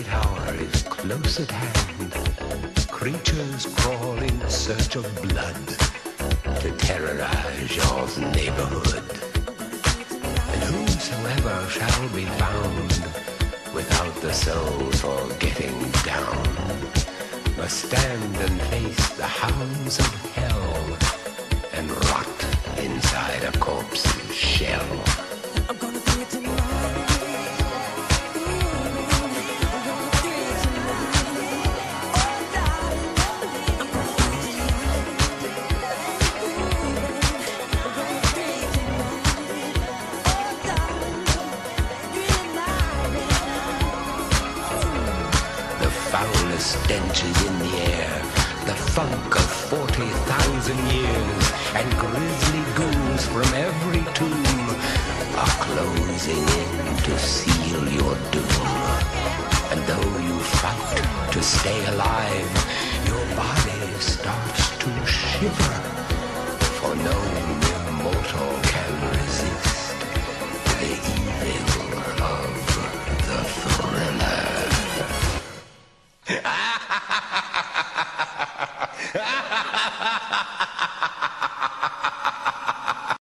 night hour is close at hand. Creatures crawl in search of blood to terrorize your neighborhood. And whosoever shall be found without the soul for getting down must stand and face the hounds of hell and rot inside a corpse's shell. I'm gonna do it tonight. Stench is in the air, the funk of 40,000 years, and grisly ghouls from every tomb are closing in to seal your doom. And though you fight to stay alive, your body starts to shiver